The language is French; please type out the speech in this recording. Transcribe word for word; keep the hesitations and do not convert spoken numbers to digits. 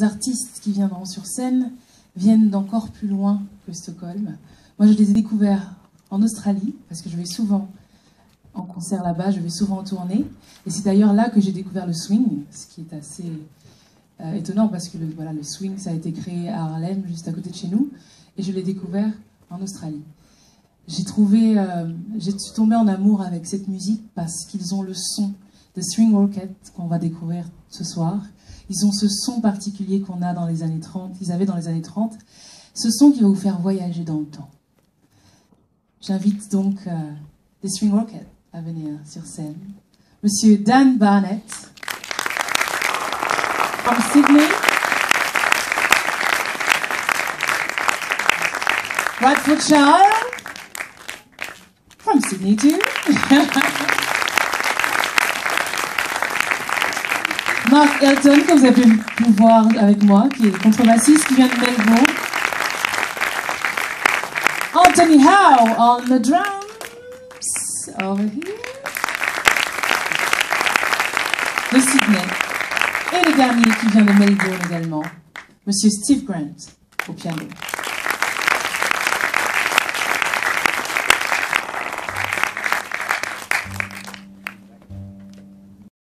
artistes qui viendront sur scène viennent d'encore plus loin que Stockholm. Moi, je les ai découverts en Australie, parce que je vais souvent en concert là-bas, je vais souvent en tournée. Et c'est d'ailleurs là que j'ai découvert le swing, ce qui est assez euh, étonnant, parce que le, voilà, le swing, ça a été créé à Harlem, juste à côté de chez nous, et je l'ai découvert en Australie. J'ai trouvé, euh, j'ai suis tombée en amour avec cette musique parce qu'ils ont le son de Swing Orchid qu'on va découvrir ce soir. Ils ont ce son particulier qu'on a dans les années trente, qu'ils avaient dans les années trente, ce son qui va vous faire voyager dans le temps. J'invite donc euh, les Swing Orchid à venir sur scène. Monsieur Dan Barnett, from Sydney. Bradford Shire, from Sydney too. Mark Elton, que vous avez pu voir avec moi, qui est contrebassiste, qui vient de Melbourne. Anthony Howe on the drums, over here. De Sydney. Et le dernier qui vient de Melbourne également, Monsieur Steve Grant au piano.